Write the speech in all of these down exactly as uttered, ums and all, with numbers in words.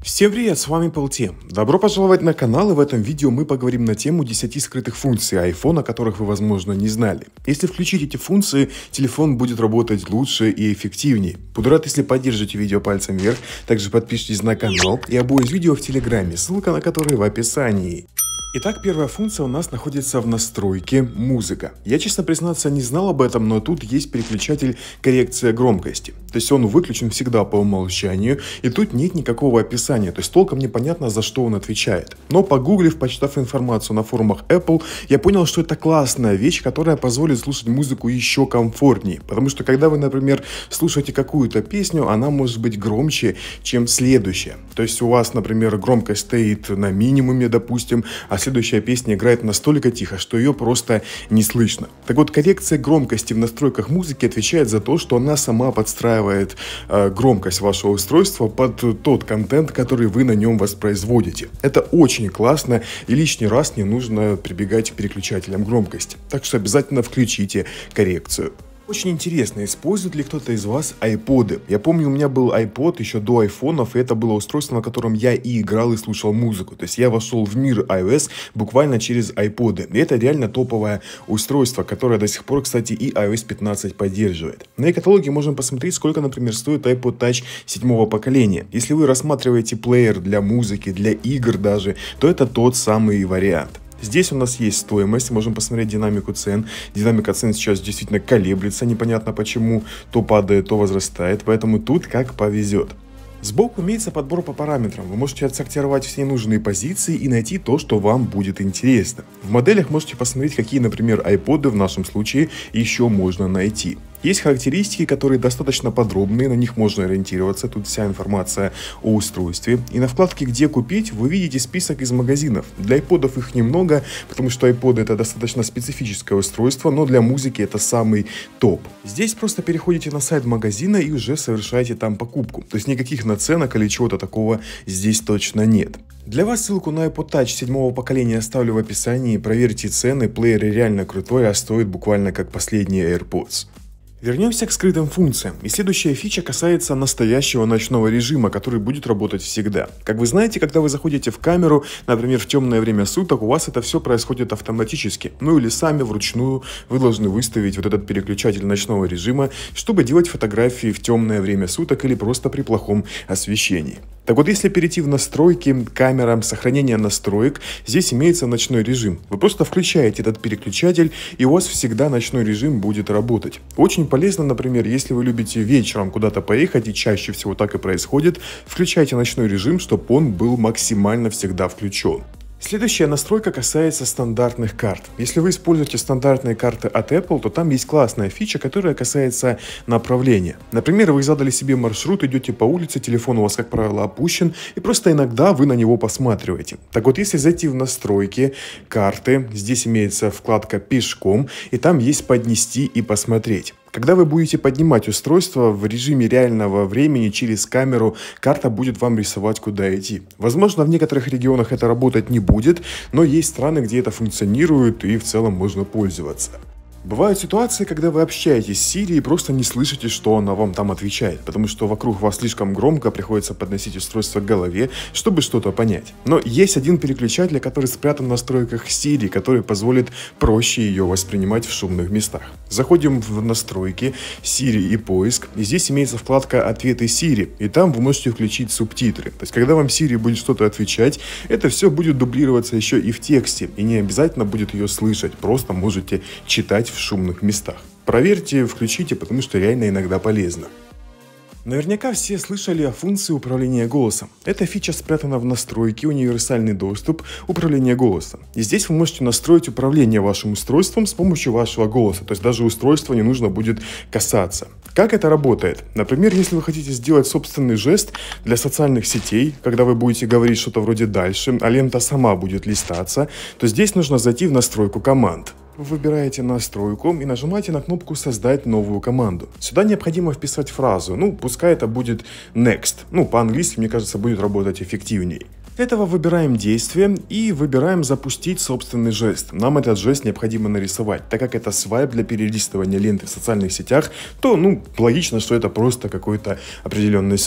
Всем привет, с вами Полте. Добро пожаловать на канал, и в этом видео мы поговорим на тему десяти скрытых функций iPhone, о которых вы, возможно, не знали. Если включить эти функции, телефон будет работать лучше и эффективнее. Буду рад, если поддержите видео пальцем вверх, также подпишитесь на канал и обои видео в Телеграме, ссылка на который в описании. Итак, первая функция у нас находится в настройке «Музыка». Я, честно признаться, не знал об этом, но тут есть переключатель «Коррекция громкости». То есть он выключен всегда по умолчанию, и тут нет никакого описания, то есть толком непонятно, за что он отвечает. Но погуглив, почитав информацию на форумах Apple, я понял, что это классная вещь, которая позволит слушать музыку еще комфортнее. Потому что когда вы, например, слушаете какую-то песню, она может быть громче, чем следующая. То есть у вас, например, громкость стоит на минимуме, допустим, а следующая песня играет настолько тихо, что ее просто не слышно. Так вот, коррекция громкости в настройках музыки отвечает за то, что она сама подстраивает э, громкость вашего устройства под тот контент, который вы на нем воспроизводите. Это очень классно, и лишний раз не нужно прибегать к переключателям громкости. Так что обязательно включите коррекцию. Очень интересно, использует ли кто-то из вас айподы. Я помню, у меня был iPod еще до айфонов, и это было устройство, на котором я и играл, и слушал музыку. То есть я вошел в мир iOS буквально через айподы. И это реально топовое устройство, которое до сих пор, кстати, и ай о эс пятнадцать поддерживает. На каталоге можем посмотреть, сколько, например, стоит iPod Touch седьмого поколения. Если вы рассматриваете плеер для музыки, для игр даже, то это тот самый вариант. Здесь у нас есть стоимость, можем посмотреть динамику цен. Динамика цен сейчас действительно колеблется, непонятно почему, то падает, то возрастает, поэтому тут как повезет. Сбоку имеется подбор по параметрам, вы можете отсортировать все ненужные позиции и найти то, что вам будет интересно. В моделях можете посмотреть, какие, например, айподы в нашем случае еще можно найти. Есть характеристики, которые достаточно подробные, на них можно ориентироваться, тут вся информация о устройстве. И на вкладке «Где купить» вы видите список из магазинов. Для айподов их немного, потому что айподы это достаточно специфическое устройство, но для музыки это самый топ. Здесь просто переходите на сайт магазина и уже совершаете там покупку. То есть никаких наценок или чего-то такого здесь точно нет. Для вас ссылку на iPod Touch седьмого поколения оставлю в описании, проверьте цены, плеер реально крутой, а стоит буквально как последние AirPods. Вернемся к скрытым функциям, и следующая фича касается настоящего ночного режима, который будет работать всегда. Как вы знаете, когда вы заходите в камеру, например, в темное время суток, у вас это все происходит автоматически, ну или сами вручную вы должны выставить вот этот переключатель ночного режима, чтобы делать фотографии в темное время суток или просто при плохом освещении. Так вот, если перейти в настройки, камера, сохранение настроек, здесь имеется ночной режим. Вы просто включаете этот переключатель, и у вас всегда ночной режим будет работать. Очень полезно, например, если вы любите вечером куда-то поехать, и чаще всего так и происходит, включайте ночной режим, чтобы он был максимально всегда включен. Следующая настройка касается стандартных карт. Если вы используете стандартные карты от Apple, то там есть классная фича, которая касается направления. Например, вы задали себе маршрут, идете по улице, телефон у вас, как правило, опущен, и просто иногда вы на него посматриваете. Так вот, если зайти в настройки карты, здесь имеется вкладка «Пешком», и там есть «Поднести и посмотреть». Когда вы будете поднимать устройство в режиме реального времени через камеру, карта будет вам рисовать, куда идти. Возможно, в некоторых регионах это работать не будет, но есть страны, где это функционирует и в целом можно пользоваться. Бывают ситуации, когда вы общаетесь с Siri и просто не слышите, что она вам там отвечает, потому что вокруг вас слишком громко, приходится подносить устройство к голове, чтобы что-то понять. Но есть один переключатель, который спрятан в настройках Siri, который позволит проще ее воспринимать в шумных местах. Заходим в настройки Siri и поиск, и здесь имеется вкладка «Ответы Siri», и там вы можете включить субтитры. То есть, когда вам Siri будет что-то отвечать, это все будет дублироваться еще и в тексте, и не обязательно будет ее слышать, просто можете читать в шумных местах. Проверьте, включите, потому что реально иногда полезно. Наверняка все слышали о функции управления голосом. Эта фича спрятана в настройке «Универсальный доступ управления голосом». И здесь вы можете настроить управление вашим устройством с помощью вашего голоса, то есть даже устройство не нужно будет касаться. Как это работает? Например, если вы хотите сделать собственный жест для социальных сетей, когда вы будете говорить что-то вроде «дальше», а лента сама будет листаться, то здесь нужно зайти в настройку команд. Вы выбираете настройку и нажимаете на кнопку «Создать новую команду». Сюда необходимо вписать фразу, ну, пускай это будет next. Ну, по-английски, мне кажется, будет работать эффективнее. Для этого выбираем действие и выбираем запустить собственный жест. Нам этот жест необходимо нарисовать. Так как это свайп для перелистывания ленты в социальных сетях, то, ну, логично, что это просто какой-то определенный свайп.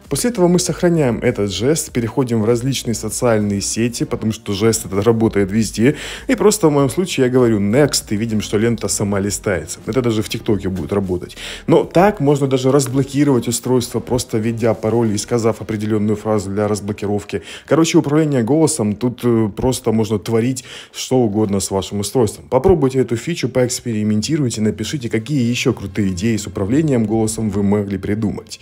После этого мы сохраняем этот жест, переходим в различные социальные сети, потому что жест этот работает везде. И просто в моем случае я говорю next, и видим, что лента сама листается. Это даже в ТикТоке будет работать. Но так можно даже разблокировать устройство, просто введя пароль и сказав определенную фразу для разблокировки. Короче, управление голосом тут просто можно творить что угодно с вашим устройством. Попробуйте эту фичу, поэкспериментируйте, напишите, какие еще крутые идеи с управлением голосом вы могли придумать.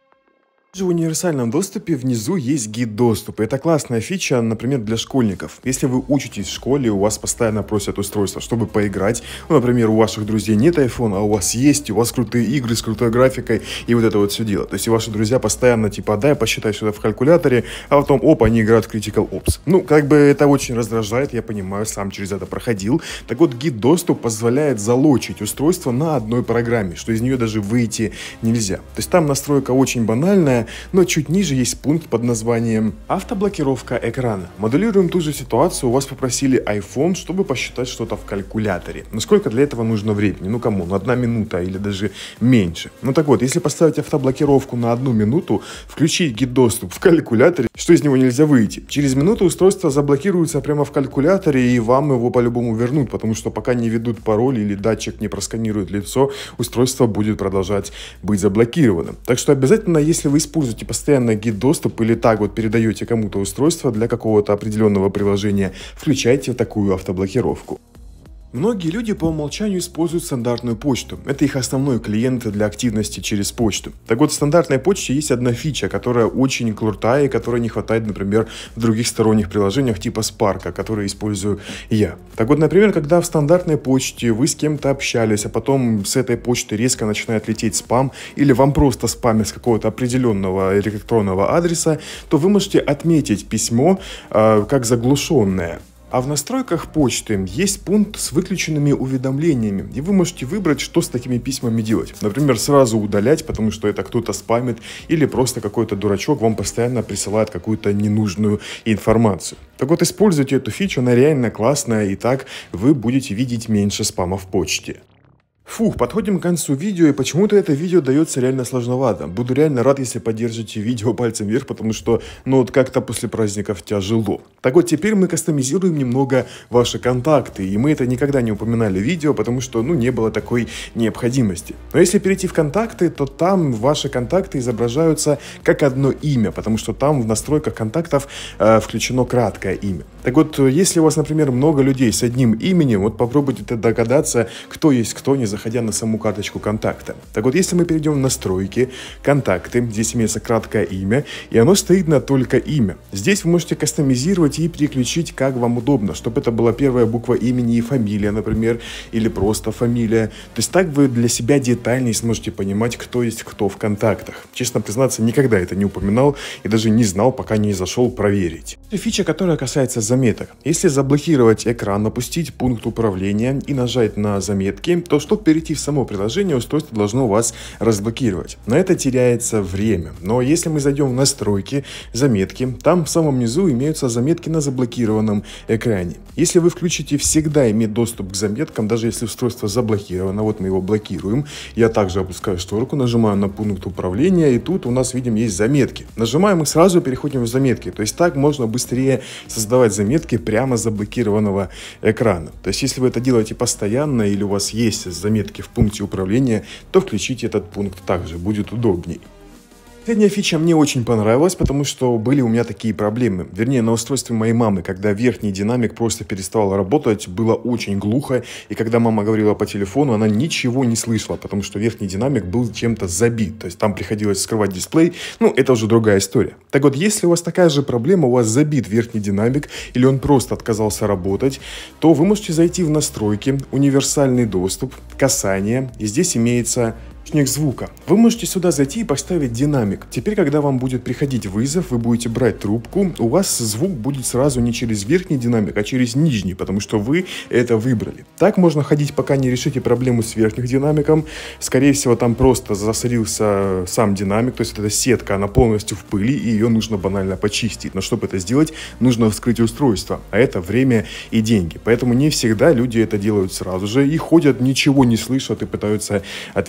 В универсальном доступе внизу есть гид доступа. Это классная фича, например, для школьников. Если вы учитесь в школе, у вас постоянно просят устройство, чтобы поиграть. Ну, например, у ваших друзей нет айфона, а у вас есть, у вас крутые игры с крутой графикой и вот это вот все дело. То есть и ваши друзья постоянно типа дай посчитай что-то в калькуляторе, а потом оп, они играют в Critical Ops. Ну, как бы это очень раздражает, я понимаю, сам через это проходил. Так вот, гид доступ позволяет залочить устройство на одной программе, что из нее даже выйти нельзя. То есть там настройка очень банальная, но чуть ниже есть пункт под названием «Автоблокировка экрана». Моделируем ту же ситуацию, у вас попросили iPhone, чтобы посчитать что-то в калькуляторе. Но сколько для этого нужно времени? Ну кому? Ну одна минута или даже меньше. Ну так вот, если поставить автоблокировку на одну минуту, включить гид-доступ в калькуляторе, что из него нельзя выйти? Через минуту устройство заблокируется прямо в калькуляторе, и вам его по-любому вернут, потому что пока не ведут пароль или датчик не просканирует лицо, устройство будет продолжать быть заблокированным. Так что обязательно, если вы используете используете постоянно гид-доступ или так вот передаете кому-то устройство для какого-то определенного приложения, включайте такую автоблокировку. Многие люди по умолчанию используют стандартную почту. Это их основной клиент для активности через почту. Так вот, в стандартной почте есть одна фича, которая очень крутая и которой не хватает, например, в других сторонних приложениях типа Spark, который использую я. Так вот, например, когда в стандартной почте вы с кем-то общались, а потом с этой почты резко начинает лететь спам, или вам просто спамят с какого-то определенного электронного адреса, то вы можете отметить письмо э, как заглушенное. А в настройках почты есть пункт с выключенными уведомлениями, и вы можете выбрать, что с такими письмами делать. Например, сразу удалять, потому что это кто-то спамит, или просто какой-то дурачок вам постоянно присылает какую-то ненужную информацию. Так вот, используйте эту фичу, она реально классная, и так вы будете видеть меньше спама в почте. Фух, подходим к концу видео, и почему-то это видео дается реально сложновато. Буду реально рад, если поддержите видео пальцем вверх, потому что, ну вот как-то после праздников тяжело. Так вот, теперь мы кастомизируем немного ваши контакты, и мы это никогда не упоминали в видео, потому что, ну, не было такой необходимости. Но если перейти в контакты, то там ваши контакты изображаются как одно имя, потому что там в настройках контактов э, включено краткое имя. Так вот, если у вас, например, много людей с одним именем, вот попробуйте догадаться, кто есть кто, не заходя на саму карточку контакта. Так вот, если мы перейдем в настройки, контакты, здесь имеется краткое имя, и оно стоит на только имя. Здесь вы можете кастомизировать и переключить, как вам удобно, чтобы это была первая буква имени и фамилия, например, или просто фамилия. То есть так вы для себя детальнее сможете понимать, кто есть кто в контактах. Честно признаться, никогда это не упоминал и даже не знал, пока не зашел проверить. Фича, которая касается заметок. Если заблокировать экран, опустить пункт управления и нажать на заметки, то чтобы перейти в само приложение, устройство должно вас разблокировать. На это теряется время. Но если мы зайдем в настройки, заметки, там в самом низу имеются заметки на заблокированном экране. Если вы включите всегда иметь доступ к заметкам, даже если устройство заблокировано, вот мы его блокируем, я также опускаю шторку, нажимаю на пункт управления, и тут у нас, видим, есть заметки. Нажимаем и сразу переходим в заметки. То есть так можно быстрее создавать заметки прямо с заблокированного экрана. То есть если вы это делаете постоянно или у вас есть заметки в пункте управления, то включите этот пункт также, будет удобней. Последняя фича мне очень понравилась, потому что были у меня такие проблемы. Вернее, на устройстве моей мамы, когда верхний динамик просто перестал работать, было очень глухо. И когда мама говорила по телефону, она ничего не слышала, потому что верхний динамик был чем-то забит. То есть там приходилось скрывать дисплей. Ну, это уже другая история. Так вот, если у вас такая же проблема, у вас забит верхний динамик, или он просто отказался работать, то вы можете зайти в настройки, универсальный доступ, касание. И здесь имеется звука. Вы можете сюда зайти и поставить динамик. Теперь, когда вам будет приходить вызов, вы будете брать трубку, у вас звук будет сразу не через верхний динамик, а через нижний, потому что вы это выбрали. Так можно ходить, пока не решите проблему с верхним динамиком. Скорее всего, там просто засорился сам динамик, то есть эта сетка, она полностью в пыли, и ее нужно банально почистить. Но чтобы это сделать, нужно вскрыть устройство, а это время и деньги. Поэтому не всегда люди это делают сразу же и ходят, ничего не слышат и пытаются отвечать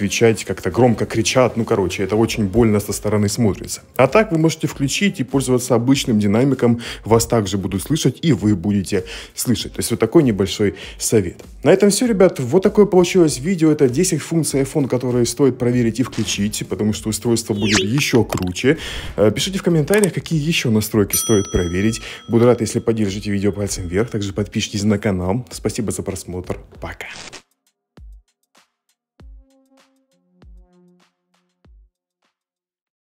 как-то громко кричат. Ну, короче, это очень больно со стороны смотрится. А так вы можете включить и пользоваться обычным динамиком. Вас также будут слышать, и вы будете слышать. То есть вот такой небольшой совет. На этом все, ребят. Вот такое получилось видео. Это десять функций iPhone, которые стоит проверить и включить, потому что устройство будет еще круче. Пишите в комментариях, какие еще настройки стоит проверить. Буду рад, если поддержите видео пальцем вверх. Также подпишитесь на канал. Спасибо за просмотр. Пока.